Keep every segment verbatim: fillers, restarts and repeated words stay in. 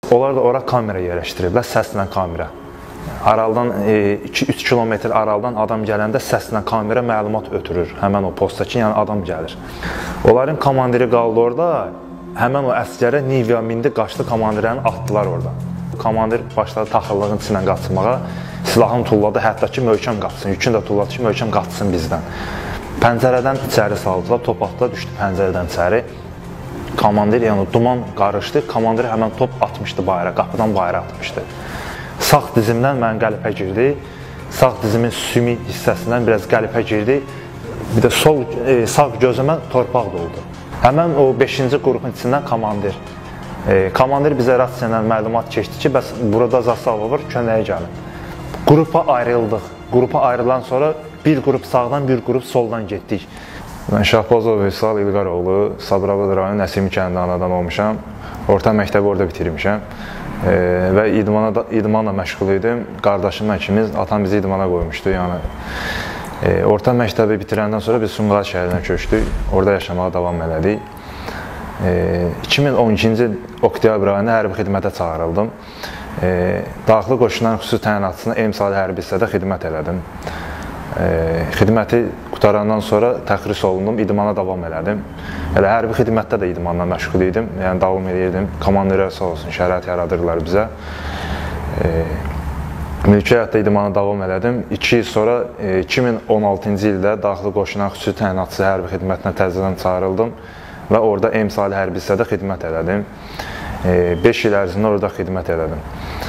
Onlar da ora kamera yerləşdiriblər, səslə kamera. Aralıdan iki üç kilometr aralıdan adam gələndə səslə kamera məlumat ötürür həmən o posta ki, yəni adam gəlir. Onların komandiri qaldı orada, həmən o əsgərə Nivea mindi, qaçdı, komandirlərini atdılar orada. Komandir başladı taxıllığın içindən qaçmağa, silahını tulladı, hətta ki, möhkəm qaçsın, yükünü də tulladı ki, möhkəm qaçsın bizdən. Pəncərədən içəri saldılar, top atdılar, düşdü pəncərədən içəri. Komandir, yəni duman qarışdı, komandir həmən top atmışdı bayra, qapıdan bayra atmışdı. Sağ dizimdən mən qəlpə girdi, sağ dizimin sümü hissəsindən biraz qəlpə girdi, bir də sol, e, sağ gözümə torpaq doldu. Həmən o beşinci qrupun içindən komandir. E, komandir bizə rasiyadan məlumat keçdi ki, bəs burada zastavı var, köməyə gəlin. Qrupa ayrıldıq. Qrupa ayrılan sonra bir qrup sağdan, bir qrup soldan getdik. Mən Şahbazov Vüsal İlqaroğlu, Sabirabad rayonu Nəsimi kəndi anadan olmuşam. Orta məktəbi orada bitirmişəm. E, və idmana, idmanla məşğul idim. Qardaşımla ikimiz, atam bizi idmana qoymuşdu. Yəni, e, orta məktəbi bitirəndən sonra biz Sumqayıt şəhərinə köçdük. Orada yaşamağa davam elədik. E, iki min on ikinci il oktyabr ayında hərbi xidmətə çağırıldım. E, Daxili Qoşunların xüsusi təyinatçısına emsali hərbi hissədə xidmət elədim. E, xidməti qutarandan sonra təxris olundum, idmana davam elədim. Elə hərbi xidmətdə də idmanla məşğul idim, yəni davam edirdim. Komandirlər sağ olsun, şərait yaradırlar bizə. E, Mülki həyatda idmana davam elədim. İki il sonra e, iki min on altıncı ildə Daxili Qoşunların xüsusi təyinatçısı hərbi xidmətinə təzədən çağırıldım və orada emsali hərbi hissədə xidmət elədim. beş il ərzində orada xidmət elədim.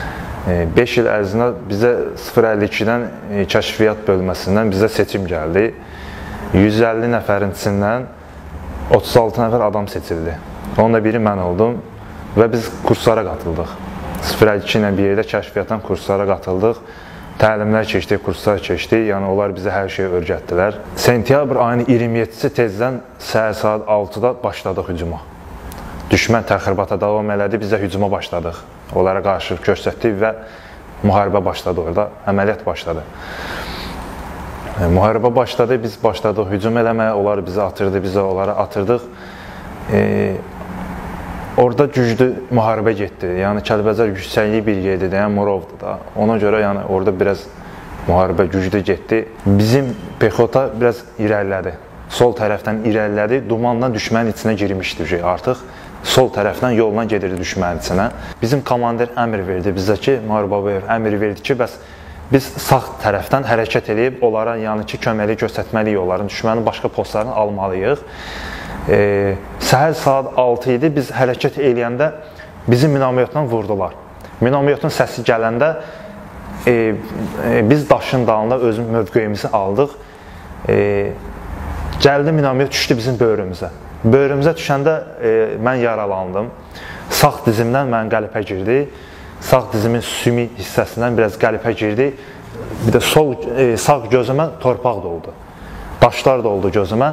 beş il ərzində bizə sıfır əlli ikidən kəşfiyyat bölməsindən bizə seçim gəldi. yüz əlli nəfərin içindən otuz altı nəfər adam seçildi. Onunla biri mən oldum və biz kurslara qatıldıq. sıfır əlli iki ilə bir yerdə kəşfiyyatdan kurslara qatıldıq. Təlimlər keçdik, kurslar keçdik, yəni onlar bizə hər şeyi öyrətdilər. Sentyabr ayının iyirmi yeddisi tezdən səhər saat altıda başladıq hücuma. Düşmən təxribata davam elədi, biz də hücuma başladıq. Onlara qarşı göstərdik və müharibə başladı orada, əməliyyat başladı. E, müharibə başladı, biz başladıq hücum eləməyə, onlar bizi atırdı, biz də onlara atırdıq. E, orada güclü müharibə getdi, yəni Kəlbəcər yüksəkliyi bir yerdir, yəni Murovdur da. Ona görə yəni orada biraz müharibə güclü getdi. Bizim pexota biraz irəlilədi, sol tərəfdən irəlilədi, dumanla düşmənin içinə girmişdi artıq. Sol tərəfdən yolla gedirdi düşmənin içinə. Bizim komandir əmr verdi bizə ki, Mahir Babayev əmr verdi ki, bəs biz sağ tərəfdən hərəkət edib, onlara yəni ki, köməkli göstərməliyik, onların düşmənin başqa postlarını almalıyıq. E, səhər saat altı idi, biz hərəkət eləyəndə bizi minamoyotdan vurdular. Minamoyotun səsi gələndə e, e, biz daşın dalında özümüz mövqeyimizi aldıq. E, gəldi minamoyot düşdü bizim böyrümüzə. Böyrümüzə düşəndə e, mən yaralandım. Sağ dizimdən mən qəlpə girdi. Sağ dizimin sümü hissəsindən biraz qəlpə girdi. Bir də sol e, sağ gözümə torpaq doldu. Daşlar doldu gözümə.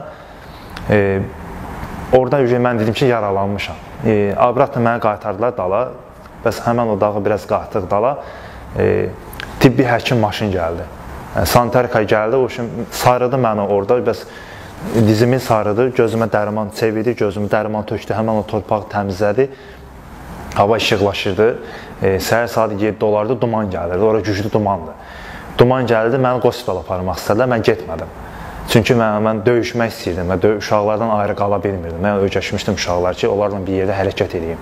E, orada mən dedim ki, yaralanmışam. E, Abratla mənə qaytardılar dala. Bəs həmən o dağı biraz qalxdıq dala. E, tibbi həkim maşın gəldi. E, sanitarika gəldi, o üçün sarıdı məni orada. Bəs dizimi sarıdı, gözümə dərman çevirdi, gözümü dərman tökdü, həmən o torpağı təmizlədi. Hava işıqlaşırdı. E, səhər saat yeddi olardı, duman gəlirdi, orada güclü dumandı. Duman gəldi, məni qospitala aparmaq istədilər, mən getmədim. Çünki mən, mən döyüşmək istəyirdim, mən döy uşaqlardan ayrı qala bilmirdim. Mən öyrəşmişdim uşaqlar ki, onlarla bir yerdə hərəkət edeyim.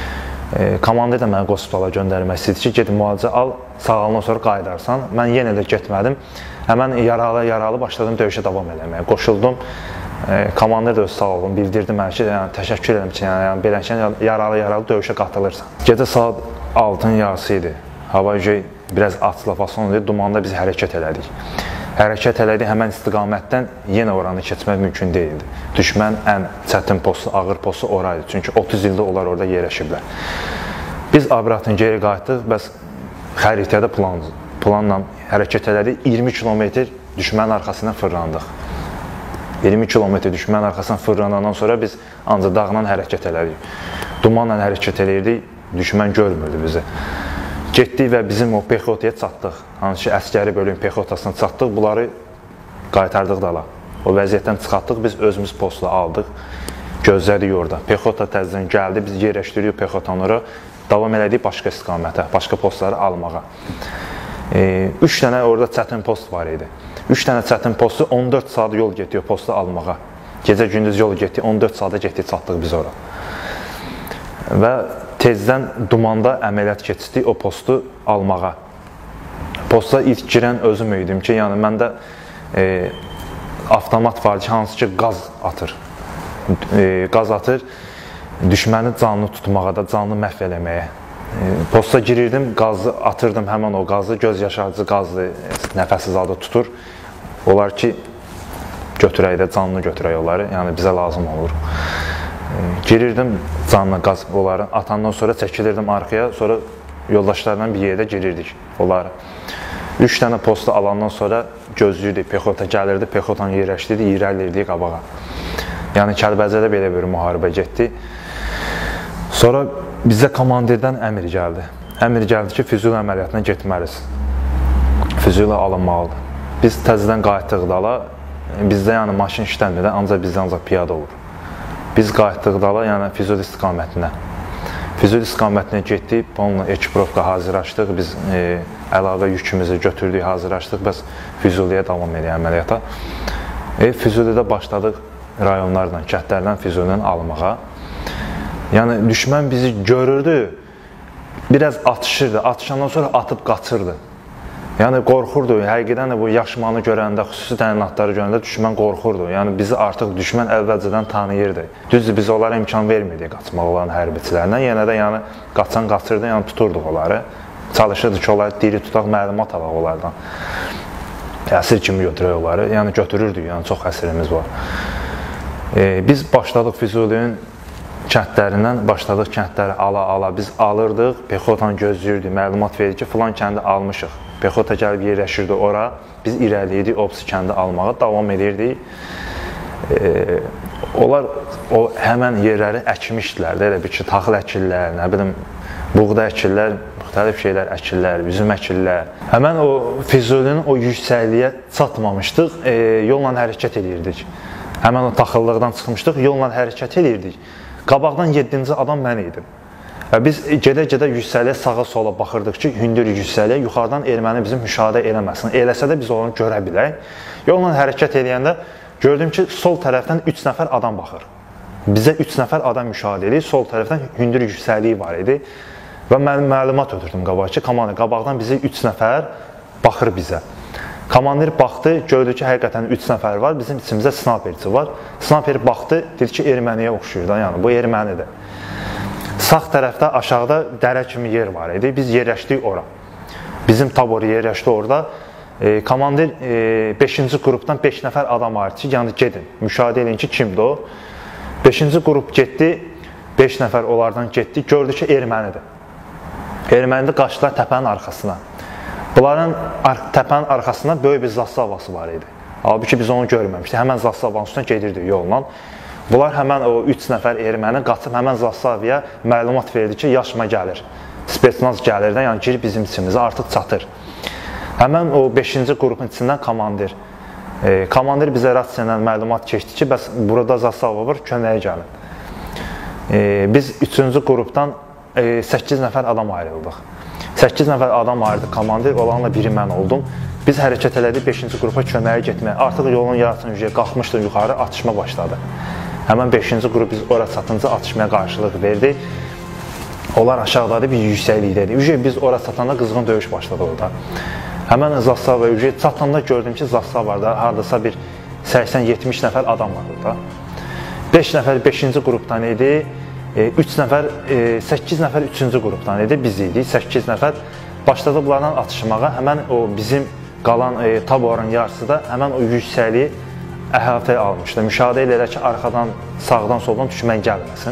E, komandir də məni qospitala göndərmək istəyirdi ki, gedin müalicə al, sağalından sonra qayıdarsan. Mən yenə də getmədim. Həmən yaralı-yaralı başladım döyüşə davam eləməyə. Qoşuldum, e, komandir də öz sağ olun, bildirdi mənə ki, yəni, təşəkkür edirəm ki, yəni, beləcə yaralı-yaralı döyüşə qatılırsan. Gecə saat altının yarısı idi. Hava ücəy biraz açılafason idi, dumanda biz hərəkət elədik. Hərəkət elədik, həmən istiqamətdən yenə oranı keçmək mümkün deyildi. Düşmən ən çətin postu, ağır postu oraydı. Çünki otuz ildə onlar orada yerləşiblər. Biz Abratın geri qayıtdıq, bəs xəritədə plan, planla hərəkət elədik. iyirmi kilometr düşmənin arxasından fırlandıq. iyirmi kilometr düşmənin arxasından fırlanandan sonra biz ancaq dağla hərəkət elədik. Dumanla hərəkət eləyirdik, düşmən görmürdü bizi. Getdik və bizim o pexotaya çatdıq. Hansı ki, əskəri bölüm pexotasına çatdıq, bunları qaytardıq dala. O vəziyyətdən çıxartdıq, biz özümüz postla aldıq, gözlədik orada. Pexota təzdən gəldi, biz yerləşdiririk pexotanları, davam elədik başqa istiqamətə, başqa postları almağa. E, üç dənə orada çətin post var idi. üç dənə çətin postu on dörd saat yol getdik o postu almağa. Gecə gündüz yol getdik, on dörd saata getdik, çatdıq biz ora. Və tezdən dumanda əməliyyat keçdik o postu almağa. Posta ilk girən özüm idim ki, yəni məndə e, avtomat var ki, hansı ki qaz atır. E, qaz atır, düşməni canlı tutmağa da, canlı məhv eləməyə. E, posta girirdim, qazı atırdım, həmən o qazı, göz yaşarıcı qazı nəfəssiz halda tutur. Onlar ki, götürək də, canlı götürək onları, yəni bizə lazım olur. E, girirdim, canlı qaz onları atandan sonra çəkilirdim arxaya, sonra yoldaşlarla bir yerdə girirdik onları. Üç dənə postu alandan sonra gözlüydük, pexota gəlirdi, pexotanı yerləşdirdi, irəlirdik qabağa. Yəni Kəlbəcərdə belə bir müharibə getdi. Sonra bizə komandirdən əmr gəldi. Əmr gəldi ki, Füzuli əməliyyatına getməliyiz. Füzuli alınmalıdır. Biz təzədən qayıtdıq dala, bizdə yəni maşın işləmir, ancaq bizdə ancaq piyada olur. Biz qayıtdıq dala, yəni Füzuli istiqamətinə. Füzuli istiqamətinə getdik, onunla ekiprovka hazırlaşdıq, biz e, əlavə yükümüzü götürdük, hazırlaşdıq, bəs Füzuliyə davam edək əməliyyata. E, Füzulidə başladıq rayonlardan, kəndlərdən Füzulidən almağa. Yəni düşmən bizi görürdü, biraz atışırdı, atışandan sonra atıb qaçırdı. Yəni qorxurdu, həqiqətən də bu yaşmanı görəndə, xüsusi təyinatları görəndə düşmən qorxurdu. Yəni bizi artıq düşmən əvvəlcədən tanıyırdı. Düzdür, biz onlara imkan vermirdik qaçmaq olan hərbiçilərindən. Yenə də yəni qaçan qaçırdı, yəni tuturduq onları. Çalışırdı ki, onları diri tutaq, məlumat alaq onlardan. Əsir kimi götürək onları, yəni götürürdük, yəni çox əsirimiz var. E, biz başladıq Füzulinin kəndlərindən, başladıq kəndləri ala-ala, biz alırdıq, pexotanı gözləyirdik, məlumat verir ki, filan kəndi almışıq. Pexota gəlib yerləşirdi ora, biz irəliydik, Opsi kəndi almağa davam edirdik. E, onlar o həmən yerləri əkmişdilər, elə bir ki, taxıl əkirlər, nə bilim, buğda əkirlər, müxtəlif şeylər əkirlər, üzüm əkirlər. Həmən o Füzulinin o yüksəkliyə çatmamışdıq, e, yolla hərəkət edirdik. Həmən o taxıllıqdan çıxmışdıq, yolla hərəkət edirdik. Qabaqdan yeddinci adam mən idim. Biz gedə-gedə yüksəliyə sağa-sola baxırdıq ki, hündür yüksəliyə, yuxarıdan erməni bizim müşahidə eləməsin. Eləsə də biz onu görə bilək. Yolla hərəkət edəndə gördüm ki, sol tərəfdən üç nəfər adam baxır. Bizə üç nəfər adam müşahidə edir, sol tərəfdən hündür yüksəliyi var idi. Və mən məlumat ötürdüm qabağa ki, komandir, qabaqdan bizi üç nəfər baxır bizə. Komandir baxdı, gördü ki, həqiqətən üç nəfər var, bizim içimizdə snaperçi var. Snaper baxdı, dedi ki, erməniyə oxşuyur da, yəni bu ermənidir. Sağ tərəfdə, aşağıda dərə kimi yer var idi, biz yerləşdik ora. Bizim tabor yerləşdi orada. E, komandir e, beşinci qrupdan beş nəfər adam var ki, yəni gedin, müşahidə edin ki, kimdir o. beşinci qrup getdi, beş nəfər onlardan getdi, gördü ki, ermənidir. Ermənidir, qaçdılar təpənin arxasına. Bunların ar təpənin arxasında böyük bir zastavası var idi. Halbuki biz onu görməmişdik. Həmən zastavanın üstünə gedirdik yolla. Bunlar həmən o üç nəfər erməni qaçıb həmən zastavaya məlumat verdi ki, yaşma gəlir. Spetsnaz gəlir də, yəni girib bizim içimizə artıq çatır. Həmən o beşinci qrupun içindən komandir. E, komandir bizə rasiyadan məlumat keçdi ki, bəs burada zastava var, köməyə gəlin. E, biz üçüncü qrupdan e, səkkiz nəfər adam ayrıldıq. səkkiz nəfər adam ayrıldı komandir, olanla biri mən oldum. Biz hərəkət elədik beşinci qrupa köməyə getməyə. Artıq yolun yarısını yüzəyə qalxmışdı yuxarı, atışma başladı. Həmən beşinci qrup biz ora çatınca atışmaya qarşılıq verdi. Onlar aşağıdadır, biz yüksəklikdəydik. Ücə biz ora çatanda qızğın döyüş başladı orada. Həmən zastava ücə çatanda gördüm ki, zastavada hardasa bir səksən yetmiş nəfər adam var orada. beş nəfər beşinci qrupdan idi. üç nəfər, səkkiz nəfər üçüncü qrupdan idi, biz idik, səkkiz nəfər. Başladı bunlardan atışmağa, həmən o bizim qalan e, taborun yarısı da həmən o yüksəkliyi əhatəyə almışdı. Müşahidə elə ki, arxadan, sağdan, soldan düşmən gəlməsin.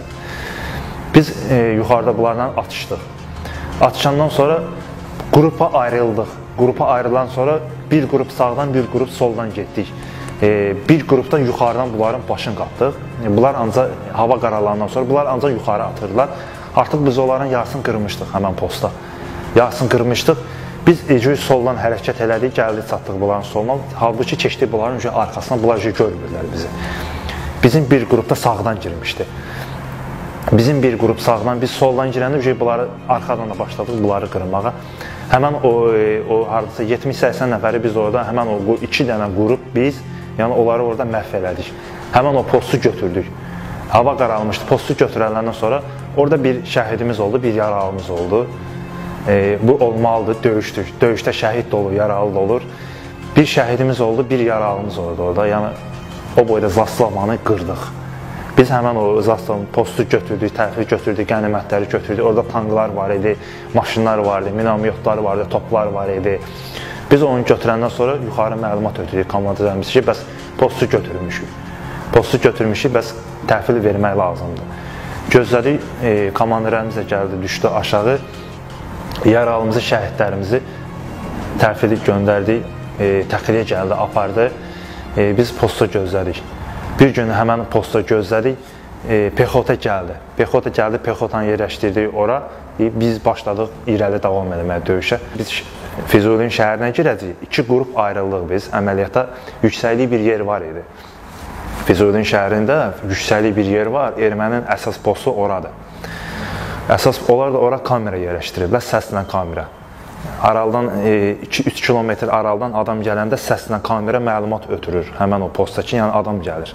Biz e, yuxarıda bunlardan atışdıq. Atışandan sonra qrupa ayrıldıq. Qrupa ayrılan sonra bir qrup sağdan, bir qrup soldan getdik. E, bir qrupdan yuxarıdan bunların başını qatdıq. E, bunlar ancaq hava qaralandan sonra bunlar ancaq yuxarı atırdılar. Artıq biz onların yarısını qırmışdıq həmən posta. Yarısını qırmışdıq. Biz ecü soldan hərəkət elədik, gəldik, çatdıq bunların soluna. Halbuki keçdik bunların arxasına, bunlar görmürlər bizi. Bizim bir qrupda sağdan girmişdi. Bizim bir qrup sağdan, biz soldan girəndə bunları arxadan da başladıq bunları qırmağa. Həmən o, o hardasa yetmiş səksən nəfəri biz orada, həmən o iki dənə qrup biz, yəni onları orada məhv elədik. Həmən o postu götürdük. Hava qaralmışdı, postu götürəndən sonra orada bir şəhidimiz oldu, bir yaralımız oldu. E, bu olmalıdır, döyüşdük. Döyüşdə şəhid də olur, yaralı da olur. Bir şəhidimiz oldu, bir yaralımız oldu orada. Yəni o boyda zaslamanı qırdıq. Biz həmən o zaslamanı, postu götürdük, təhvil götürdük, qənimətləri götürdük. Orada tanklar var idi, maşınlar var idi, minamyotlar var idi, toplar var idi. Biz onu götürəndən sonra yuxarı məlumat ötürdük komandirlərimiz ki, bəs postu götürmüşük. Postu götürmüşük, bəs təhvil vermək lazımdır. Gözlədik, e, komandirlərimiz də gəldi, düşdü aşağı. Yaralımızı, şəhidlərimizi təhvili göndərdik, e, təxliyə gəldi, apardı. E, biz posta gözlədik. Bir gün həmən posta gözlədik, e, pexota gəldi. Pexota gəldi, pexotanı yerləşdirdik ora. E, biz başladıq irəli davam etməyə döyüşə. Biz Füzulinin şəhərinə girəcəyik. İki qrup ayrıldıq biz. Əməliyyata yüksəklik bir yer var idi. Füzulinin şəhərində yüksəklik bir yer var. Ermənin əsas postu oradır. Əsas onlar da ora kamera yerləşdiriblər, səslə kamera. Aralıdan iki üç kilometr aralıdan adam gələndə səslə kamera məlumat ötürür həmən o posta ki, yəni adam gəlir.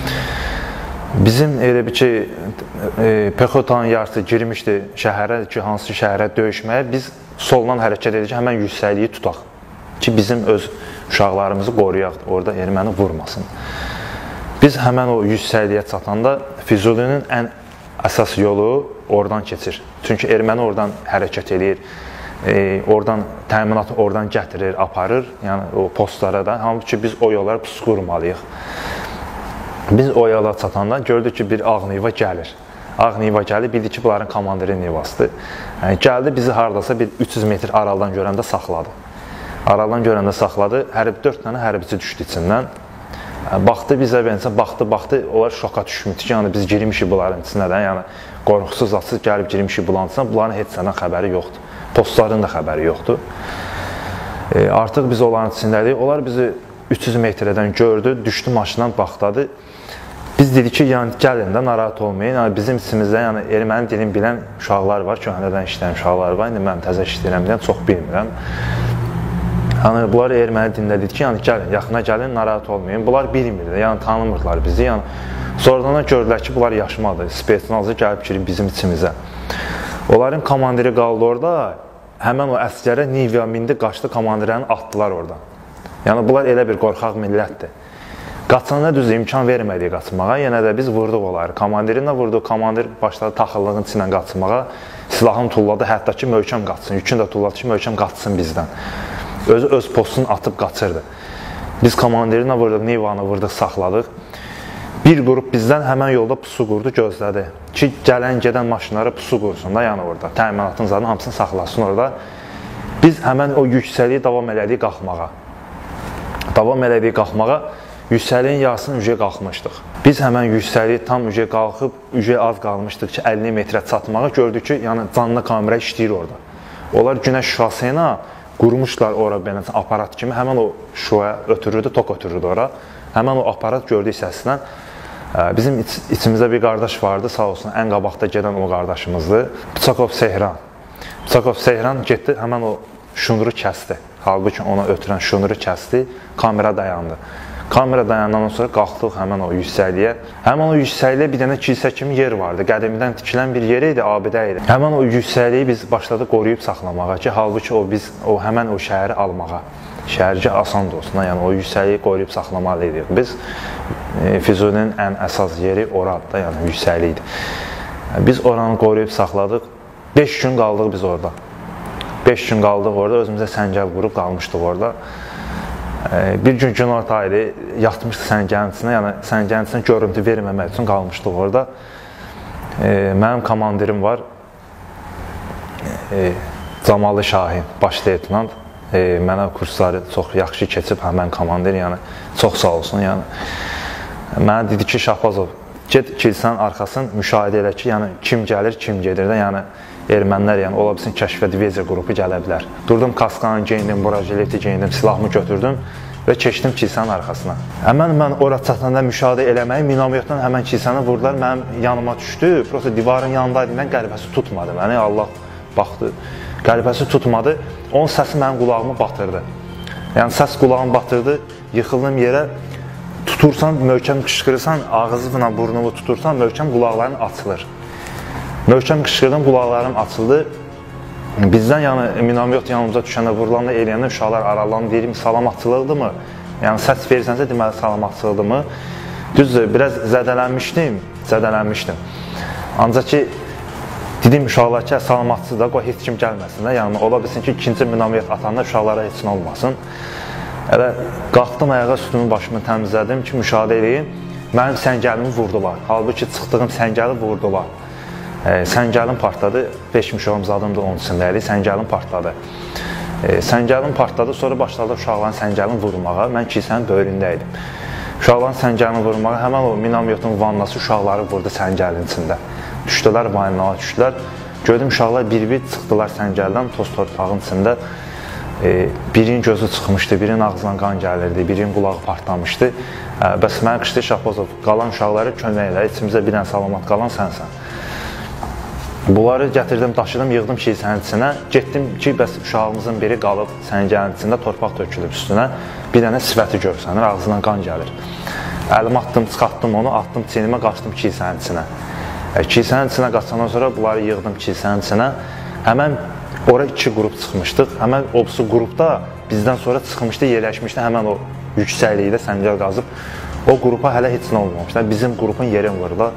Bizim elə bir ki, e, pexotanın yarısı girmişdi şəhərə ki, hansı şəhərə döyüşməyə, biz soldan hərəkət edirik, həmən yüksəkliyi tutaq ki, bizim öz uşaqlarımızı qoruyaq, orada erməni vurmasın. Biz həmən o yüksəkliyə çatanda Füzulinin ən əsas yolu oradan keçir. Çünki erməni oradan hərəkət edir, e, oradan təminatı oradan gətirir, aparır, yəni o postlara da. Halbuki biz o yollara pusu qurmalıyıq. Biz o yola çatanda gördük ki, bir ağ niva gəlir. Ağ niva gəlir, bildi ki, bunların komandiri nivasıdır. Yəni, gəldi, bizi haradasa bir üç yüz metr aralıdan görəndə saxladı. Aralıdan görəndə saxladı, hərbi dörd dənə hərbici düşdü içindən. Baxdı bizə, bence, baxdı, baxdı, onlar şoka düşmüşdü ki, yəni biz girmişik bunların içinə də, yəni qorxusuz, açsız gəlib girmişik bunların içinə, bunların heç səndən xəbəri yoxdur. Postların da xəbəri yoxdur. E, artıq biz onların içindəydik, onlar bizi üç yüz metrədən gördü, düşdü maşından baxdadı. Biz dedik ki, yəni gəlin də narahat olmayın, yəni bizim içimizdə yəni erməni dilini bilən uşaqlar var, köhnədən işləyən uşaqlar var, indi mən təzə işləyirəm deyən, çox bilmirəm. Yəni, bunlar erməni dilində dedi ki, yəni gəlin, yaxına gəlin, narahat olmayın. Bunlar bilmirdi, yəni tanımırlar bizi. Yəni, sonradan da gördülər ki, bunlar yaşmadır, spetsnazı gəlib girib bizim içimizə. Onların komandiri qaldı orada, həmən o əsgərə Nivya mindi, qaçdı, komandirlərini atdılar oradan. Yəni, bunlar elə bir qorxaq millətdir. Qaçanda düz imkan vermədik qaçmağa, yenə də biz vurduq onları. Komandirinə vurduq, komandir başladı taxıllığın içindən qaçmağa, silahını tulladı, hətta ki, möhkəm qaçsın, yükünü də tulladı ki, möhkəm qaçsın bizdən. Özü öz postunu atıb qaçırdı. Biz komandirinə vurduq, Nivanı vurduq, saxladıq. Bir qrup bizdən həmən yolda pusu qurdu, gözlədi ki, gələn, gedən maşınlara pusu qursun da, yəni orada. Təminatın zadını hamısını saxlasın orada. Biz həmən o yüksəliyi davam elədik qalxmağa. Davam elədik qalxmağa, yüksəliyin yarısını ücə qalxmışdıq. Biz həmən yüksəliyi tam ücə qalxıb, ücə az qalmışdıq ki, əlli metrə çatmağa gördük ki, yəni canlı kamera işləyir orada. Onlar günəş şüası ilə qurmuşlar ora belə aparat kimi, həmən o şüaya ötürürdü, tok ötürürdü ora. Həmən o aparat gördük səsindən. Bizim iç, içimizdə bir qardaş vardı, sağ olsun, ən qabaqda gedən o qardaşımızdır. Bıçakov Sehran. Bıçakov Sehran getdi, həmən o şunuru kəsdi. Halbuki ona ötürən şunuru kəsdi, kamera dayandı. Kamera dayandan sonra qalxdıq həmən o yüksəkliyə. Həmən o yüksəkliyə bir dənə kilsə kimi yer vardı. Qədimdən tikilən bir yer idi, abidə idi. Həmən o yüksəkliyi biz başladıq qoruyub saxlamağa ki, halbuki o biz o həmən o şəhəri almağa. Şəhərcə asan da olsun, yəni o yüksəkliyi qoruyub saxlamalıyıq. Biz e, Füzulinin ən əsas yeri oradır da, yəni yüksəklikdir. Biz oranı qoruyub saxladıq. beş gün qaldıq biz orada. beş gün qaldıq orada, özümüzə səngəl qurub qalmışdıq orada. Bir gün günorta idi, yatmışdı səngənin içində, yəni səngənin içində görüntü verməmək üçün qalmışdıq orada. E, mənim komandirim var, e, Camalı Şahin, baş leytenant. E, mənə kursları çox yaxşı keçib, həmən komandir, yəni çox sağ olsun. Yəni. Mənə dedi ki, Şahbazov, get kilsənin arxasını müşahidə elə ki, yəni kim gəlir, kim gedir də, yəni ermənilər, yəni ola bilsin kəşfə diviziya qrupu gələ bilər. Durdum, kaskanı geyindim, brajileti geyindim, silahımı götürdüm, və keçdim kilsənin arxasına. Həmən mən ora çatanda müşahidə eləməyi, minamoyotdan həmən kilsəni vurdular, mənim yanıma düşdü. Prosta divarın yanındaydım, mən qəlbəsi tutmadı məni, Allah baxdı, qəlbəsi tutmadı. Onun səsi mənim qulağımı batırdı. Yəni səs qulağımı batırdı, yıxıldım yerə. Tutursan, möhkəm qışqırırsan, ağzınla burnumu tutursan, möhkəm qulaqların açılır. Möhkəm qışqırdım, qulaqlarım açıldı. Bizdən yəni minamoyot yanımıza düşəndə, vurulanda, eləyəndə uşaqlar aralarını deyirim, salamatçılıqdır mı? Yəni səs verirsənsə, deməli salamatçılıqdır mı? Düzdür, biraz zədələnmişdim, zədələnmişdim. Ancaq ki, dedim uşaqlar ki, salamatçı da, qoy heç kim gəlməsin də, yəni ola bilsin ki, ikinci minamoyot atanda uşaqlara heç nə olmasın. Elə qalxdım ayağa, üstümün başımı təmizlədim ki, müşahidə edeyim. Mənim səngəlimi vurdular. Halbuki çıxdığım səngəli vurdular. E, səngəlim partladı. beş mişoğum zadım da onun içindəydi. Səngəlim partladı. E, səngəlim partladı. Sonra başladı uşaqların səngəlini vurmağa. Mən kilsənin böyründəydim. Uşaqların səngəlini vurmağa. Həmən o minamoyotun vannası uşaqları vurdu səngəlin içində. Düşdülər, vaynağa düşdülər. Gördüm uşaqlar bir-bir çıxdılar səngəldən, toz torpağın içində. E, birinin gözü çıxmışdı, birinin ağzından qan gəlirdi, birinin qulağı partlamışdı. E, bəs mənə qışdı Şapozov, qalan uşaqları kömək elə, içimizdə bir dənə salamat qalan sənsən. Bunları gətirdim, daşıdım, yığdım kilsənin içinə. Getdim ki, bəs uşağımızın biri qalıb səngəlin içində, torpaq tökülüb üstünə. Bir dənə sifəti görsənir, ağzından qan gəlir. Əlimi atdım, çıxartdım onu, atdım çiynimə, qaçdım kilsənin içinə. E, kilsənin içinə qaçandan sonra bunları yığdım kilsənin içinə. Həmən ora iki qrup çıxmışdıq. Həmən obsu qrupda bizdən sonra çıxmışdı, yerləşmişdi həmən o yüksəklikdə səngəl qazıb. O qrupa hələ heç nə olmamışdı. Bizim qrupun yerin vurdular.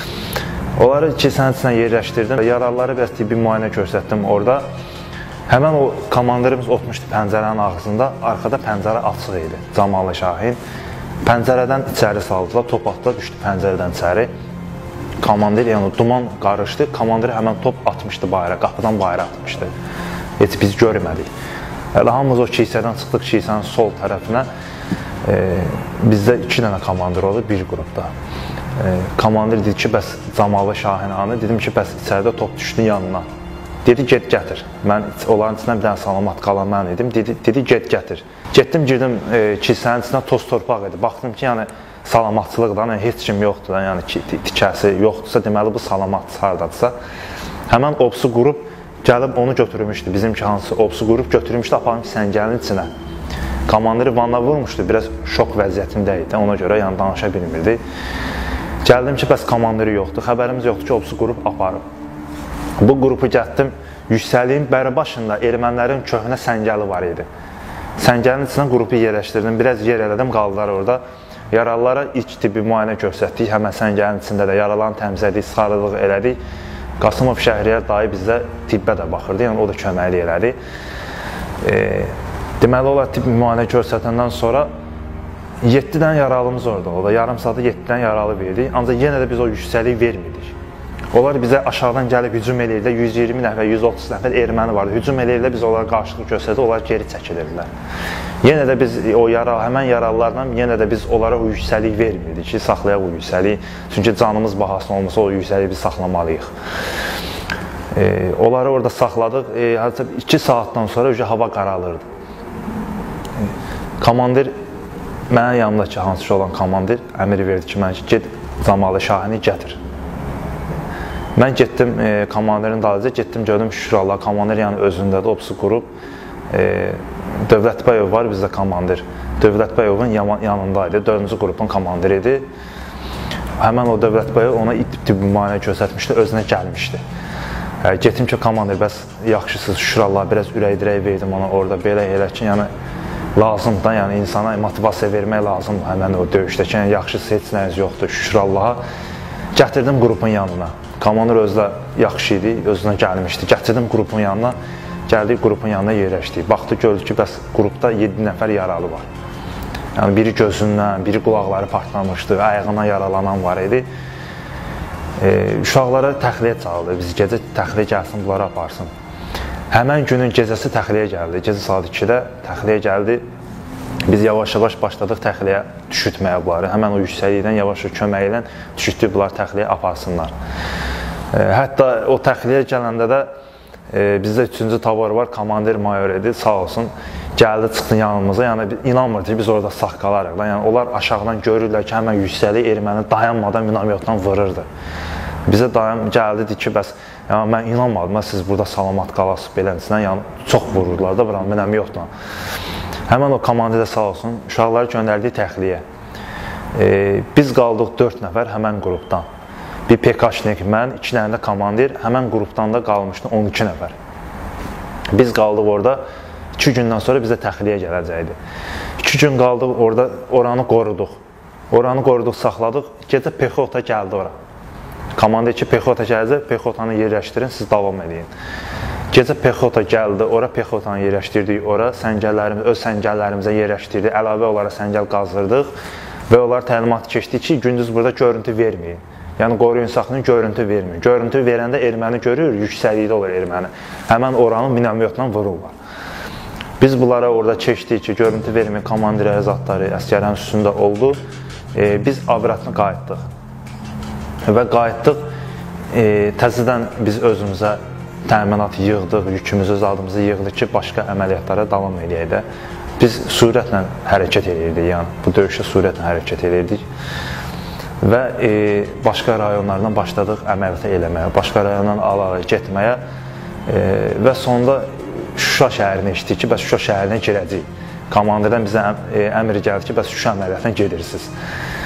Onları kilsənin içinə yerləşdirdim. Yaralıları biraz tibbi müayinə göstərdim orada. Həmən o komandirimiz oturmuşdu pəncərənin ağzında. Arxada pəncərə açıq idi, Camalı Şahin. Pəncərədən içəri saldılar, top atdılar, düşdü pəncərədən içəri. Komandir, yəni duman qarışdı, komandir həmən top atmışdı bayra, qapıdan bayra atmışdı. Heç biz görmədik. Elə hamımız o kilsədən çıxdıq kilsənin sol tərəfinə. E, bizdə iki dənə komandir oldu bir qrupda. E, komandir dedi ki, bəs Camalı Şahin anı, dedim ki, bəs içəridə top düşdü yanına. Dedi, get gətir. Mən onların içindən bir dənə salamat qalan mən idim. Dedi, dedi get gətir. Getdim, girdim e, kilsənin içindən toz torpaq idi. Baxdım ki, yəni salamatçılıqdan yəni, heç kim yoxdur, yəni tikəsi yoxdursa, deməli bu salamatçı hardadırsa. Həmən obsu qrup gəlib onu götürmüşdü, bizimki hansı obsu qrup götürmüşdü, aparmış səngəlin içinə. Komandiri vanna vurmuşdu, biraz şok vəziyyətində idi, ona görə yəni danışa bilmirdi. Gəldim ki, bəs komandiri yoxdur, xəbərimiz yoxdur ki, obsu qrup aparıb. Bu qrupu gətdim, yüksəliyin bəri başında ermənilərin köhnə səngəli var idi. Səngəlin içinə qrupu yerləşdirdim, biraz yer elədim, qaldılar orada. Yaralılara ilk tibbi müayinə göstərdik, həmən səngəlin içində də yaralarını təmizlədik, sıxarlıq elədik. Qasımov Şəhriyar dayı bizdə tibbə də baxırdı, yəni o da köməkli elədi. E, deməli, olar tibbi müayinə göstərdikdən sonra yeddi dənə yaralımız orada oldu. Yarım saatda yeddi dənə yaralı verdik, ancaq yenə də biz o yüksəliyi vermirdik. Onlar bizə aşağıdan gəlib hücum eləyirlər, yüz iyirmi nəfər, yüz otuz nəfər erməni vardı. Hücum eləyirlər, biz onlara qarşılıq göstərdik, onlar geri çəkilirdilər. Yenə də biz o yara, həmən yaralılarla yenə də biz onlara o yüksəlik vermirdik ki, saxlayaq o yüksəliyi. Çünki canımız bahasına olmasa o yüksəliyi biz saxlamalıyıq. E, onları orada saxladıq. E, iki saatdan sonra hava qaralırdı. E, komandir, mənə yanımdakı hansı olan komandir əmir verdi ki, mən ki, get Camalı Şahini gətir. Mən getdim e, komandirin dalıca, getdim gördüm şükür Allah, komandir yəni özündədir, obsu qrup. E, Dövlətbəyov var bizdə komandir. Dövlətbəyovun yanındaydı, dördüncü qrupun komandiri idi. Həmən o Dövlətbəyov ona tibbi müayinə göstərmişdi, özünə gəlmişdi. E, getdim ki, komandir, bəs yaxşısız, şükür Allah, biraz ürək-dirək verdim ona orada, belə elə ki, yəni lazımdır da, yəni insana motivasiya vermək lazımdır həmən o döyüşdəki, yəni yaxşısı heç nəyiz yoxdur, şükür Allaha. Gətirdim qrupun yanına. Komandir özü də yaxşı idi, özünə gəlmişdi. Gətirdim qrupun yanına, gəldik qrupun yanına yerləşdik. Baxdı, gördü ki, bəs qrupda yeddi nəfər yaralı var. Yəni biri gözündən, biri qulaqları partlamışdı, ayağına yaralanan var idi. E, uşaqlara təxliyə çaldı, biz gecə təxliyə gəlsin, bunları aparsın. Həmən günün gecəsi təxliyə gəldi, gecə saat ikidə təxliyə gəldi. Biz yavaş-yavaş başladıq təxliyə düşütməyə bunları. Həmən o yüksəklikdən yavaş-yavaş kömək ilə düşütdük bunlar təxliyə aparsınlar. E, hətta o təxliyə gələndə də e, bizdə üçüncü tabor var, komandir mayor idi, sağ olsun. Gəldi, çıxdı yanımıza, yəni inanmırdı ki, biz orada sağ qalarıq. Yəni, onlar aşağıdan görürlər ki, həmən yüksəlik erməni dayanmadan minamyotdan vururdu. Bizə dayan, gəldi, dedi ki, bəs yəni, mən inanmadım, siz burada salamat qalasınız beləncəsindən, yəni çox vururlar da buranı minamyotla. Həmən o komandir də sağ olsun, uşaqları göndərdiyi təxliyə. E, biz qaldıq dörd nəfər həmən qrupdan. Bir PKşnik, mən, iki dənə də komandir, həmən qrupdan da qalmışdı on iki nəfər. Biz qaldıq orada, iki gündən sonra bizə təxliyə gələcəkdi. İki gün qaldıq orada, oranı qoruduq. Oranı qoruduq, saxladıq. Gecə pexota gəldi ora. Komandir ki, pexota gələcək, pexotanı yerləşdirin, siz davam edin. Gecə pexota gəldi, ora pexotanı yerləşdirdik, ora səngəllərimiz, öz səngəllərimizə yerləşdirdik, əlavə olaraq səngəl qazdırdıq və onlar təlimat keçdi ki, gündüz burada görüntü verməyin. Yəni, qoruyun saxlayın, görüntü verməyin. Görüntü verəndə erməni görür, yüksəlikdə olur erməni. Həmən oranı minamyotla vururlar. Biz bunlara orada keçdik ki, görüntü verməyin, komandir əzadları, əsgərlərin üstündə oldu. E, biz abiratını qayıtdıq. Və qayıtdıq, e, təzədən biz özümüzə təminat yığdıq, yükümüzü, zadımızı yığdıq ki, başqa əməliyyatlara davam edəyək də. Biz sürətlə hərəkət edirdik, yəni bu döyüşdə sürətlə hərəkət edirdik. Və e, başqa rayonlardan başladıq əməliyyata eləməyə, başqa rayondan ala-ala getməyə e, və sonunda Şuşa şəhərinə işdik ki, bəs Şuşa şəhərinə girəcəyik. Komandirdən bizə əm, e, əmr gəldi ki, bəs Şuşa əməliyyatına gedirsiniz.